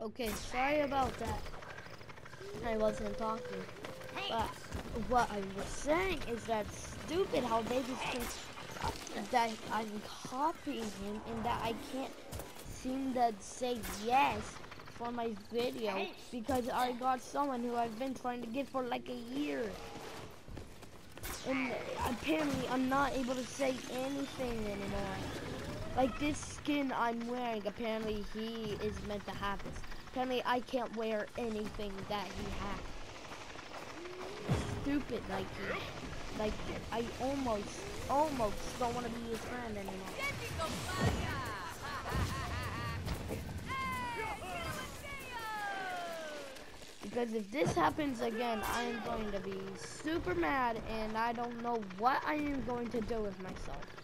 Okay, sorry about that. I wasn't talking. But what I was saying is that stupid how they just think that I'm copying him and that I can't seem to say yes for my video because I got someone who I've been trying to get for like a year. And apparently I'm not able to say anything anymore. Like this skin I'm wearing, apparently he is meant to have this. Apparently I can't wear anything that he has. Stupid Nike. Like I almost don't want to be his friend anymore. Because if this happens again, I am going to be super mad and I don't know what I am going to do with myself.